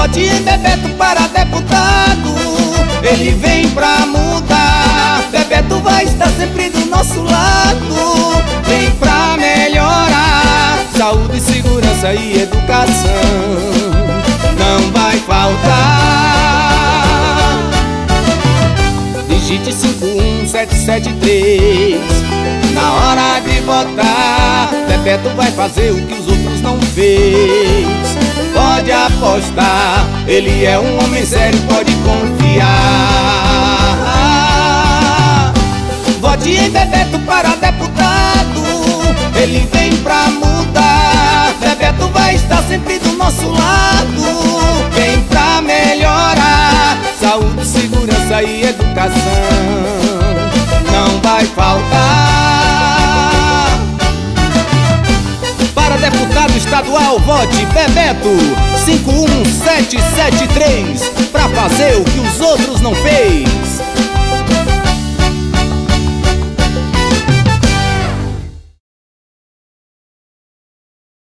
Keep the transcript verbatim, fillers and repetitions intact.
Vote em Bebeto para deputado, ele vem pra mudar. Bebeto vai estar sempre do nosso lado, vem pra melhorar. Saúde, segurança e educação não vai faltar. Digite cinco um sete sete três na hora de votar. Bebeto vai fazer o que os outros não fez. Pode apostar, ele é um homem sério, pode confiar. Vote em Bebeto para deputado, ele vem pra mudar. Bebeto vai estar sempre do nosso lado, vem pra melhorar. Saúde, segurança e educação não vai faltar. Para deputado estadual, vote Bebeto cinco um sete sete três pra fazer o que os outros não fez.